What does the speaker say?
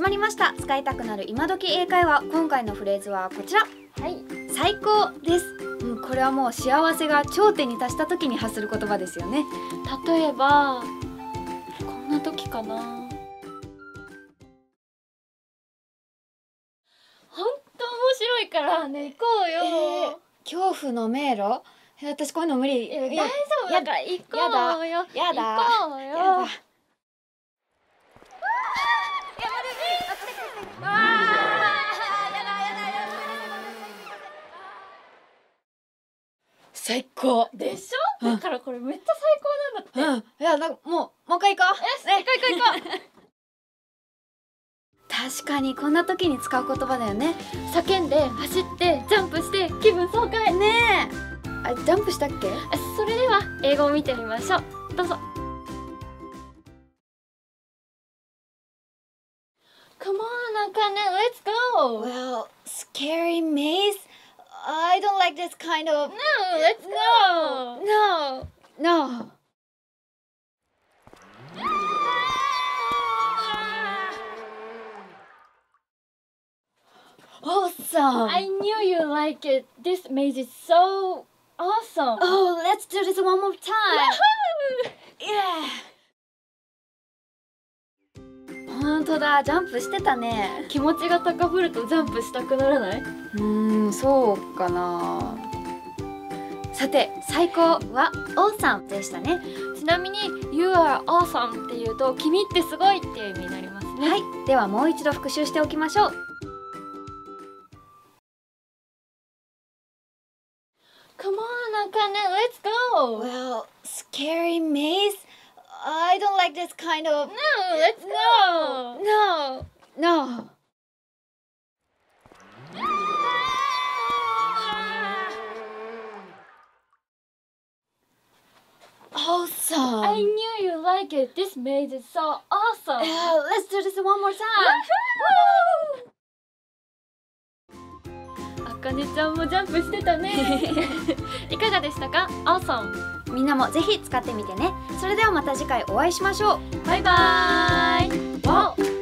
まりました。使いたくなる今時英会話。今回のフレーズはこちら。 はい。 最高です。これはもう幸せが頂点に達した時に発する言葉ですよね。 例えばこんな時かな。ほんと面白いからね、行こうよ。 恐怖の迷路。私こういうの無理。 大丈夫だから行こうよ。 やだ。 行こうよ。 やだ。最高でしょ。だからこれめっちゃ最高なんだって。 いや、なんかもう一回行こう。 よし、行こう。 確かにこんな時に使う言葉だよね。 叫んで走ってジャンプして気分爽快ねえ。ジャンプしたっけ？ それでは英語を見てみましょう。どうぞ。Come on, Akane, let's go. Well, scary maze. I don't like this kind of. No, let's go. No, no. Awesome. I knew you like it. This maze is so awesome. Oh, let's do this one more time. Yeah. 本当だ、ジャンプしてたね。 気持ちが高ぶるとジャンプしたくならない？ そうかな。さて、最高は awesome でしたね。 ちなみに You are awesome っていうと君ってすごいっていう意味になりますね。 はい、ではもう一度復習しておきましょう。 Come on, Akane, let's go. Well, scary maze. I don't like this kind of. No, let's go. No, no. Awesome. I knew you like it. This maze is so awesome. Let's do this one more time. あかねちゃんもジャンプしてたね。いかがでしたか？ Awesome。 みんなもぜひ使ってみてね。それではまた次回お会いしましょう。 バイバーイ。